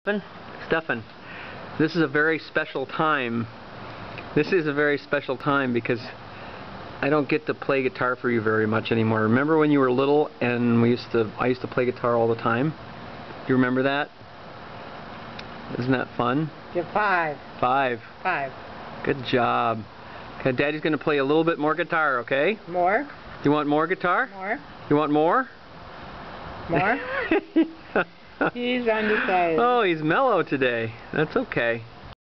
Stefan, this is a very special time. This is a very special time because I don't get to play guitar for you very much anymore. Remember when you were little and I used to play guitar all the time? Do you remember that? Isn't that fun? You're 5. 5. 5. Good job. Okay, Daddy's going to play a little bit more guitar, okay? More? You want more guitar? More? You want more? More? He's undecided. Oh, he's mellow today. That's okay.